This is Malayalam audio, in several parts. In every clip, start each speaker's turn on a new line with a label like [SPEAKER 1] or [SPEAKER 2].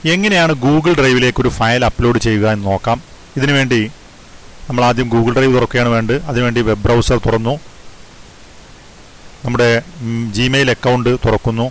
[SPEAKER 1] എങ്ങനെയാണ് ഗൂഗിൾ ഡ്രൈവിലേക്ക് ഒരു ഫയൽ അപ്ലോഡ് ചെയ്യുക എന്ന് നോക്കാം. ഇതിനുവേണ്ടി നമ്മൾ ആദ്യം ഗൂഗിൾ ഡ്രൈവ് തുറക്കുകയാണ് വേണ്ടത്. അതിനുവേണ്ടി വെബ് ബ്രൗസർ തുറന്നു, നമ്മുടെ ജിമെയിൽ അക്കൗണ്ട് തുറക്കുന്നു.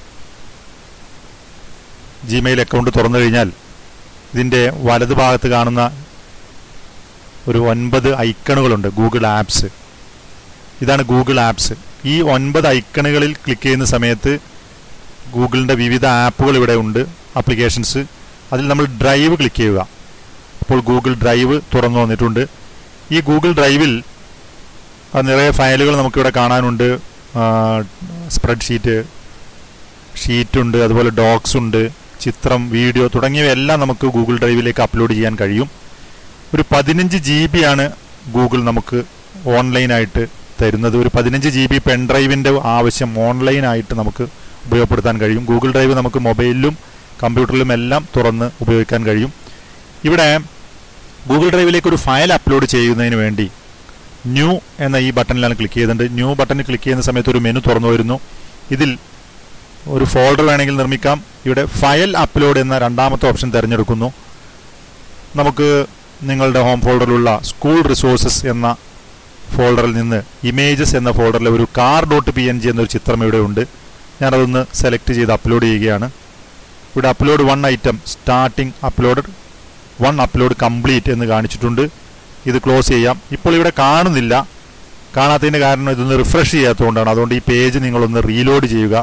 [SPEAKER 1] ജിമെയിൽ അക്കൗണ്ട് തുറന്നു കഴിഞ്ഞാൽ ഇതിൻ്റെ വലതുഭാഗത്ത് കാണുന്ന ഒരു 9 ഐക്കണുകളുണ്ട്, ഗൂഗിൾ ആപ്സ്. ഇതാണ് ഗൂഗിൾ ആപ്സ്. ഈ 9 ഐക്കണുകളിൽ ക്ലിക്ക് ചെയ്യുന്ന സമയത്ത് ഗൂഗിളിൻ്റെ വിവിധ ആപ്പുകൾ ഇവിടെ ഉണ്ട്, ആപ്ലിക്കേഷൻസ്. അതിൽ നമ്മൾ ഡ്രൈവ് ക്ലിക്ക് ചെയ്യുക. അപ്പോൾ ഗൂഗിൾ ഡ്രൈവ് തുറന്നു വന്നിട്ടുണ്ട്. ഈ ഗൂഗിൾ ഡ്രൈവിൽ നിറയെ ഫയലുകൾ നമുക്കിവിടെ കാണാനുണ്ട്. സ്പ്രെഡ് ഷീറ്റുണ്ട്, അതുപോലെ ഡോക്സ് ഉണ്ട്, ചിത്രം, വീഡിയോ തുടങ്ങിയവയെല്ലാം നമുക്ക് ഗൂഗിൾ ഡ്രൈവിലേക്ക് അപ്ലോഡ് ചെയ്യാൻ കഴിയും. ഒരു 15 GB ആണ് ഗൂഗിൾ നമുക്ക് ഓൺലൈനായിട്ട് തരുന്നത്. ഒരു 15 GB പെൻഡ്രൈവിൻ്റെ ആവശ്യം ഓൺലൈനായിട്ട് നമുക്ക് ഉപയോഗപ്പെടുത്താൻ കഴിയും. ഗൂഗിൾ ഡ്രൈവ് നമുക്ക് മൊബൈലിലും കമ്പ്യൂട്ടറിലും എല്ലാം തുറന്ന് ഉപയോഗിക്കാൻ കഴിയും. ഇവിടെ ഗൂഗിൾ ഡ്രൈവിലേക്ക് ഒരു ഫയൽ അപ്ലോഡ് ചെയ്യുന്നതിന് വേണ്ടി ന്യൂ എന്ന ഈ ബട്ടണിലാണ് ക്ലിക്ക് ചെയ്തിട്ടുണ്ട്. ന്യൂ ബട്ടണിൽ ക്ലിക്ക് ചെയ്യുന്ന സമയത്ത് ഒരു മെനു തുറന്നു വരുന്നു. ഇതിൽ ഒരു ഫോൾഡർ വേണമെങ്കിൽ നിർമ്മിക്കാം. ഇവിടെ ഫയൽ അപ്ലോഡ് എന്ന രണ്ടാമത്തെ ഓപ്ഷൻ തിരഞ്ഞെടുക്കുന്നു. നമുക്ക് നിങ്ങളുടെ ഹോം ഫോൾഡറിലുള്ള സ്കൂൾ റിസോഴ്സസ് എന്ന ഫോൾഡറിൽ നിന്ന് ഇമേജസ് എന്ന ഫോൾഡറിലെ ഒരു car.png എന്നൊരു ചിത്രം ഇവിടെ ഉണ്ട്. ഞാനതൊന്ന് സെലക്ട് ചെയ്ത് അപ്ലോഡ് ചെയ്യുകയാണ്. ഇവിടെ upload 1 item starting upload 1 upload complete എന്ന് കാണിച്ചിട്ടുണ്ട്. ഇത് ക്ലോസ് ചെയ്യാം. ഇപ്പോൾ ഇവിടെ കാണുന്നില്ല. കാണാത്തതിൻ്റെ കാരണം ഇതൊന്ന് റിഫ്രഷ് ചെയ്യാത്തതുകൊണ്ടാണ്. അതുകൊണ്ട് ഈ പേജ് നിങ്ങളൊന്ന് റീലോഡ് ചെയ്യുക.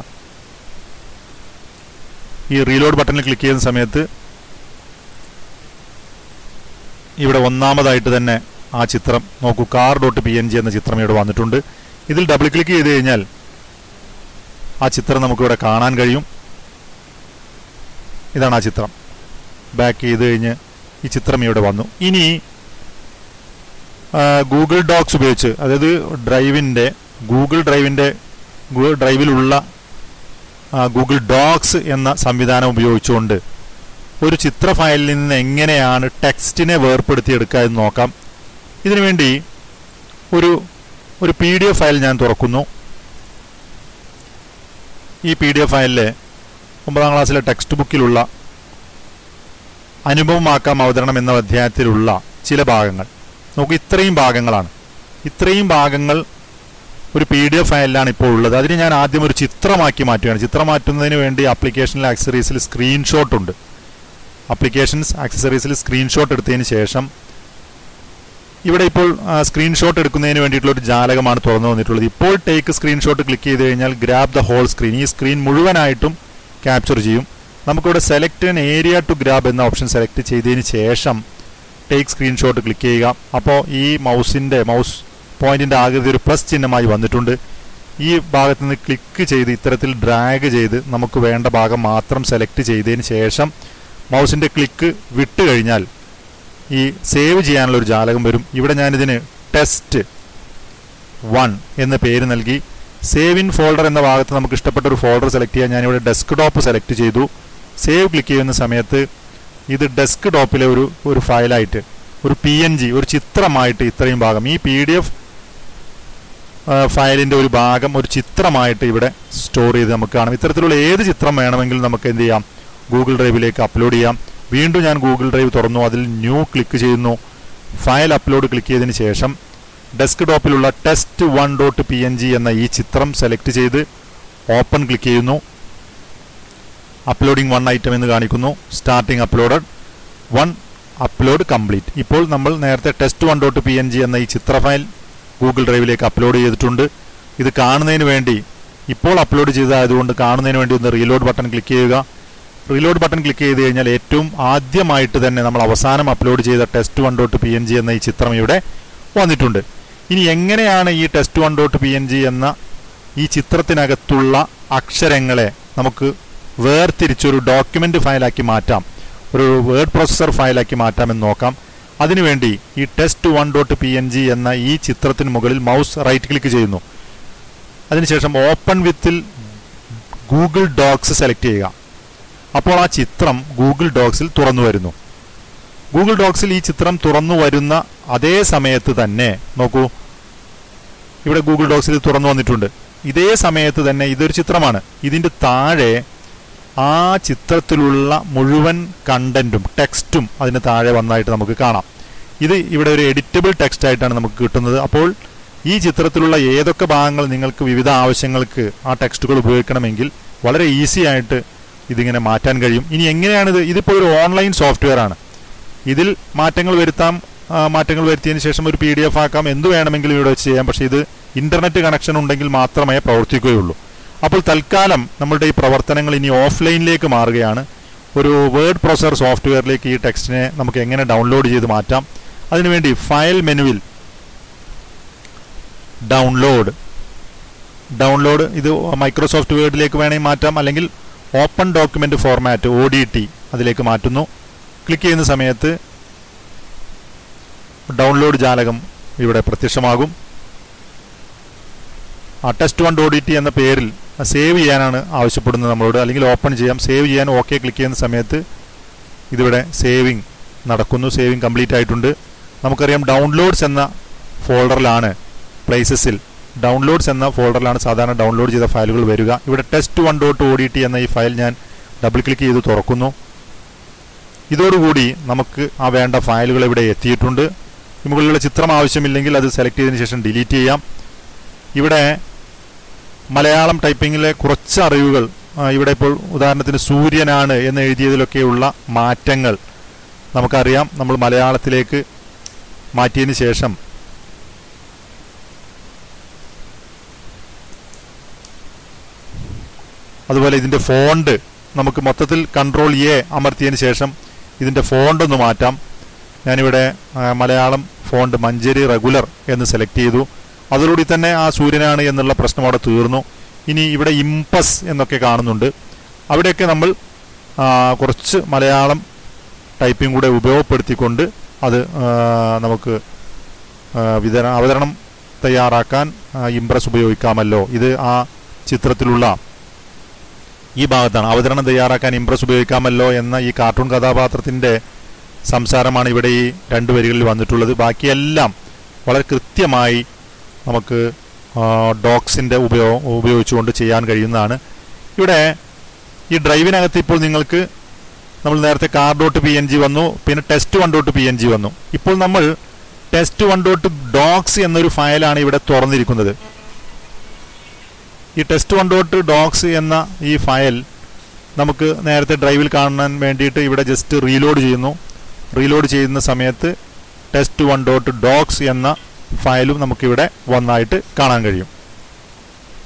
[SPEAKER 1] ഈ റീലോഡ് ബട്ടണിൽ ക്ലിക്ക് ചെയ്യുന്ന സമയത്ത് ഇവിടെ ഒന്നാമതായിട്ട് തന്നെ ആ ചിത്രം നോക്കൂ, car.png എന്ന ചിത്രം ഇവിടെ വന്നിട്ടുണ്ട്. ഇതിൽ ഡബിൾ ക്ലിക്ക് ചെയ്ത് കഴിഞ്ഞാൽ ആ ചിത്രം നമുക്കിവിടെ കാണാൻ കഴിയും. ഇതാണ് ആ ചിത്രം. ബാക്ക് ചെയ്ത് കഴിഞ്ഞ് ഈ ചിത്രം ഇവിടെ വന്നു. ഇനി ഗൂഗിൾ ഡോക്സ് ഉപയോഗിച്ച്, അതായത് ഗൂഗിൾ ഡ്രൈവിലുള്ള ഗൂഗിൾ ഡോക്സ് എന്ന സംവിധാനം ഉപയോഗിച്ചുകൊണ്ട് ഒരു ചിത്ര ഫയലിൽ നിന്ന് എങ്ങനെയാണ് ടെക്സ്റ്റിനെ വേർപ്പെടുത്തിയെടുക്കുക എന്ന് നോക്കാം. ഇതിനുവേണ്ടി ഒരു PDF ഫയൽ ഞാൻ തുറക്കുന്നു. ഈ PDF ഫയലിലെ 9ാം ക്ലാസ്സിലെ ടെക്സ്റ്റ് ബുക്കിലുള്ള അനുഭവമാക്കാം അവതരണം എന്ന അധ്യായത്തിലുള്ള ചില ഭാഗങ്ങൾ നോക്കൂ. ഇത്രയും ഭാഗങ്ങളാണ്. ഇത്രയും ഭാഗങ്ങൾ ഒരു PDF ഫയലിലാണ് ഇപ്പോൾ ഉള്ളത്. അതിന് ഞാൻ ആദ്യം ഒരു ചിത്രമാക്കി മാറ്റുകയാണ്. ചിത്രം മാറ്റുന്നതിന് വേണ്ടി ആപ്ലിക്കേഷനിലെ ആക്സസറീസിൽ സ്ക്രീൻഷോട്ട് ഉണ്ട്. ആപ്ലിക്കേഷൻസ് ആക്സസറീസിൽ സ്ക്രീൻഷോട്ട് എടുത്തതിന് ശേഷം ഇവിടെ ഇപ്പോൾ സ്ക്രീൻഷോട്ട് എടുക്കുന്നതിന് വേണ്ടിയിട്ടുള്ള ഒരു ജാലകമാണ് തുറന്നു വന്നിട്ടുള്ളത്. ഇപ്പോൾ ടേക്ക് സ്ക്രീൻഷോട്ട് ക്ലിക്ക് ചെയ്ത് കഴിഞ്ഞാൽ ഗ്രാബ് ദ ഹോൾ സ്ക്രീൻ, ഈ സ്ക്രീൻ മുഴുവനായിട്ടും ക്യാപ്ചർ ചെയ്യും. നമുക്കിവിടെ select an area to grab എന്ന ഓപ്ഷൻ സെലക്ട് ചെയ്തതിന് ശേഷം ടേക്ക് സ്ക്രീൻഷോട്ട് ക്ലിക്ക് ചെയ്യുക. അപ്പോൾ ഈ മൗസ് പോയിന്റിൻ്റെ ആകൃതി ഒരു പ്ലസ് ചിഹ്നമായി വന്നിട്ടുണ്ട്. ഈ ഭാഗത്ത് നിന്ന് ക്ലിക്ക് ചെയ്ത് ഇത്തരത്തിൽ ഡ്രാഗ് ചെയ്ത് നമുക്ക് വേണ്ട ഭാഗം മാത്രം സെലക്ട് ചെയ്തതിന് ശേഷം മൗസിൻ്റെ ക്ലിക്ക് വിട്ട് കഴിഞ്ഞാൽ ഈ സേവ് ചെയ്യാനുള്ള ഒരു ജാലകം വരും. ഇവിടെ ഞാനിതിന് ടെസ്റ്റ് 1 എന്ന പേര് നൽകി. സേവ് ഇൻ ഫോൾഡർ എന്ന ഭാഗത്ത് നമുക്ക് ഇഷ്ടപ്പെട്ട ഒരു ഫോൾഡർ സെലക്ട് ചെയ്യാൻ ഞാനിവിടെ ഡെസ്ക്ടോപ്പ് സെലക്ട് ചെയ്തു. സേവ് ക്ലിക്ക് ചെയ്യുന്ന സമയത്ത് ഇത് ഡെസ്ക്ടോപ്പിലെ ഒരു ഫയലായിട്ട്, ഒരു PNG, ഒരു ചിത്രമായിട്ട് ഇത്രയും ഭാഗം, ഈ PDF ഫയലിൻ്റെ ഒരു ഭാഗം ഒരു ചിത്രമായിട്ട് ഇവിടെ സ്റ്റോർ ചെയ്ത് നമുക്ക് കാണാം. ഇത്തരത്തിലുള്ള ഏത് ചിത്രം വേണമെങ്കിലും നമുക്ക് എന്ത് ചെയ്യാം, ഗൂഗിൾ ഡ്രൈവിലേക്ക് അപ്ലോഡ് ചെയ്യാം. വീണ്ടും ഞാൻ ഗൂഗിൾ ഡ്രൈവ് തുറന്നു. അതിൽ ന്യൂ ക്ലിക്ക് ചെയ്യുന്നു. ഫയൽ അപ്ലോഡ് ക്ലിക്ക് ചെയ്തതിന് ശേഷം ഡെസ്ക്ടോപ്പിലുള്ള test1.png എന്ന ഈ ചിത്രം സെലക്ട് ചെയ്ത് ഓപ്പൺ ക്ലിക്ക് ചെയ്യുന്നു. അപ്ലോഡിംഗ് 1 ഐറ്റം എന്ന് കാണിക്കുന്നു. Starting uploaded 1 upload complete. ഇപ്പോൾ നമ്മൾ നേരത്തെ test1.png എന്ന ഈ ചിത്ര ഫയൽ ഗൂഗിൾ ഡ്രൈവിലേക്ക് അപ്ലോഡ് ചെയ്തിട്ടുണ്ട്. ഇത് കാണുന്നതിന് വേണ്ടി, ഇപ്പോൾ അപ്ലോഡ് ചെയ്തതായതുകൊണ്ട് കാണുന്നതിന് വേണ്ടി ഒന്ന് റീലോഡ് ബട്ടൺ ക്ലിക്ക് ചെയ്യുക. റീലോഡ് ബട്ടൺ ക്ലിക്ക് ചെയ്ത് കഴിഞ്ഞാൽ ഏറ്റവും ആദ്യമായിട്ട് തന്നെ നമ്മൾ അവസാനം അപ്ലോഡ് ചെയ്ത test1.png എന്ന ഈ ചിത്രം ഇവിടെ വന്നിട്ടുണ്ട്. ഇനി എങ്ങനെയാണ് ഈ test1.png എന്ന ഈ ചിത്രത്തിനകത്തുള്ള അക്ഷരങ്ങളെ നമുക്ക് വേർതിരിച്ചൊരു ഡോക്യുമെൻ്റ് ഫയലാക്കി മാറ്റാം, ഒരു വേർഡ് പ്രോസസ്സർ ഫയലാക്കി മാറ്റാമെന്ന് നോക്കാം. അതിനുവേണ്ടി ഈ test1.png എന്ന ഈ ചിത്രത്തിന് മുകളിൽ മൗസ് റൈറ്റ് ക്ലിക്ക് ചെയ്യുന്നു. അതിനുശേഷം ഓപ്പൺ വിത്തിൽ ഗൂഗിൾ ഡോക്സ് സെലക്ട് ചെയ്യുക. അപ്പോൾ ആ ചിത്രം ഗൂഗിൾ ഡോക്സിൽ തുറന്നു വരുന്നു. ഗൂഗിൾ ഡോക്സിൽ ഈ ചിത്രം തുറന്നു വരുന്ന അതേ സമയത്ത് തന്നെ നോക്കൂ, ഇവിടെ ഗൂഗിൾ ഡോക്സിൽ തുറന്നു വന്നിട്ടുണ്ട്. ഇതേ സമയത്ത് തന്നെ ഇതൊരു ചിത്രമാണ്. ഇതിൻ്റെ താഴെ ആ ചിത്രത്തിലുള്ള മുഴുവൻ കണ്ടന്റും ടെക്സ്റ്റും അതിന് താഴെ വന്നായിട്ട് നമുക്ക് കാണാം. ഇത് ഇവിടെ ഒരു എഡിറ്റബിൾ ടെക്സ്റ്റ് ആയിട്ടാണ് നമുക്ക് കിട്ടുന്നത്. അപ്പോൾ ഈ ചിത്രത്തിലുള്ള ഏതൊക്കെ ഭാഗങ്ങൾ നിങ്ങൾക്ക് വിവിധ ആവശ്യങ്ങൾക്ക് ആ ടെക്സ്റ്റുകൾ ഉപയോഗിക്കണമെങ്കിൽ വളരെ ഈസി ആയിട്ട് ഇതിങ്ങനെ മാറ്റാൻ കഴിയും. ഇനി എങ്ങനെയാണിത്? ഇതിപ്പോൾ ഒരു ഓൺലൈൻ സോഫ്റ്റ്വെയർ ആണ്. ഇതിൽ മാറ്റങ്ങൾ വരുത്താം. മാറ്റങ്ങൾ വരുത്തിയതിന് ശേഷം ഒരു PDF ആക്കാം, എന്ത് വേണമെങ്കിലും ഇവിടെ വെച്ച് ചെയ്യാം. പക്ഷേ ഇത് ഇൻ്റർനെറ്റ് കണക്ഷൻ ഉണ്ടെങ്കിൽ മാത്രമേ പ്രവർത്തിക്കുകയുള്ളൂ. അപ്പോൾ തൽക്കാലം നമ്മളുടെ ഈ പ്രവർത്തനങ്ങൾ ഇനി ഓഫ്ലൈനിലേക്ക് മാറുകയാണ്. ഒരു വേർഡ് പ്രോസസർ സോഫ്റ്റ്വെയറിലേക്ക് ഈ ടെക്സ്റ്റിനെ നമുക്ക് എങ്ങനെ ഡൗൺലോഡ് ചെയ്ത് മാറ്റാം? അതിനുവേണ്ടി ഫയൽ മെനുവിൽ ഡൗൺലോഡ് ഇത് മൈക്രോസോഫ്റ്റ് വേർഡിലേക്ക് വേണമെങ്കിൽ മാറ്റാം, അല്ലെങ്കിൽ ഓപ്പൺ ഡോക്യുമെൻ്റ് ഫോർമാറ്റ് ODT അതിലേക്ക് മാറ്റുന്നു. ക്ലിക്ക് ചെയ്യുന്ന സമയത്ത് ഡൗൺലോഡ് ജാലകം ഇവിടെ പ്രത്യക്ഷമാകും. test1.odt എന്ന പേരിൽ സേവ് ചെയ്യാനാണ് ആവശ്യപ്പെടുന്നത് നമ്മളോട്, അല്ലെങ്കിൽ ഓപ്പൺ ചെയ്യാം. സേവ് ചെയ്യാൻ ഓക്കെ ക്ലിക്ക് ചെയ്യുന്ന സമയത്ത് ഇതിവിടെ സേവിങ് നടക്കുന്നു. സേവിങ് കംപ്ലീറ്റ് ആയിട്ടുണ്ട്. നമുക്കറിയാം ഡൗൺലോഡ്സ് എന്ന ഫോൾഡറിലാണ്, പ്ലേസസിൽ ഡൗൺലോഡ്സ് എന്ന ഫോൾഡറിലാണ് സാധാരണ ഡൗൺലോഡ് ചെയ്ത ഫയലുകൾ വരിക. ഇവിടെ test1.odt എന്ന ഈ ഫയൽ ഞാൻ ഡബിൾ ക്ലിക്ക് ചെയ്ത് തുറക്കുന്നു. ഇതോടുകൂടി നമുക്ക് ആ വേണ്ട ഫയലുകൾ ഇവിടെ എത്തിയിട്ടുണ്ട്. മുകളിലുള്ള ചിത്രം ആവശ്യമില്ലെങ്കിൽ അത് സെലക്ട് ചെയ്തതിന് ശേഷം ഡിലീറ്റ് ചെയ്യാം. ഇവിടെ മലയാളം ടൈപ്പിങ്ങിലെ കുറച്ച് അറിവുകൾ, ഇവിടെ ഇപ്പോൾ ഉദാഹരണത്തിന് സൂര്യനാണ് എന്ന് എഴുതിയതിലൊക്കെയുള്ള മാറ്റങ്ങൾ നമുക്കറിയാം. നമ്മൾ മലയാളത്തിലേക്ക് മാറ്റിയതിന് ശേഷം അതുപോലെ ഇതിൻ്റെ ഫോണ്ട് നമുക്ക് മൊത്തത്തിൽ Ctrl+A അമർത്തിയതിന് ശേഷം ഇതിൻ്റെ ഫോണ്ട് ഒന്ന് മാറ്റാം. ഞാനിവിടെ മലയാളം ഫോണ്ട് മഞ്ചേരി റെഗുലർ എന്ന് സെലക്ട് ചെയ്തു. അതോടുകൂടി തന്നെ ആ സൂര്യനാണ് എന്നുള്ള പ്രശ്നം അവിടെ തീർന്നു. ഇനി ഇവിടെ ഇംപസ് എന്നൊക്കെ കാണുന്നുണ്ട്. അവിടെയൊക്കെ നമ്മൾ കുറച്ച് മലയാളം ടൈപ്പിംഗ് കൂടെ ഉപയോഗപ്പെടുത്തിക്കൊണ്ട് അത് നമുക്ക് അവതരണം തയ്യാറാക്കാൻ ഇംപ്രസ് ഉപയോഗിക്കാമല്ലോ. ഇത് ആ ചിത്രത്തിലുള്ള ഈ ഭാഗത്താണ്. അവതരണം തയ്യാറാക്കാൻ ഇംപ്രസ് ഉപയോഗിക്കാമല്ലോ എന്ന ഈ കാർട്ടൂൺ കഥാപാത്രത്തിൻ്റെ സംസാരമാണ് ഇവിടെ ഈ 2 വരികളിൽ വന്നിട്ടുള്ളത്. ബാക്കിയെല്ലാം വളരെ കൃത്യമായി നമുക്ക് ഡോക്സിൻ്റെ ഉപയോഗിച്ചുകൊണ്ട് ചെയ്യാൻ കഴിയുന്നതാണ്. ഇവിടെ ഈ ഡ്രൈവിനകത്ത് ഇപ്പോൾ നിങ്ങൾക്ക് നമ്മൾ നേരത്തെ car.png വന്നു, പിന്നെ test1.png വന്നു. ഇപ്പോൾ നമ്മൾ test1.docs എന്നൊരു ഫയലാണ് ഇവിടെ തുറന്നിരിക്കുന്നത്. ഈ test1.docs എന്ന ഈ ഫയൽ നമുക്ക് നേരത്തെ ഡ്രൈവിൽ കാണാൻ വേണ്ടിയിട്ട് ഇവിടെ ജസ്റ്റ് റീലോഡ് ചെയ്യുന്നു. റീലോഡ് ചെയ്യുന്ന സമയത്ത് test1.docs എന്ന ഫയലും നമുക്കിവിടെ വന്നായിട്ട് കാണാൻ കഴിയും.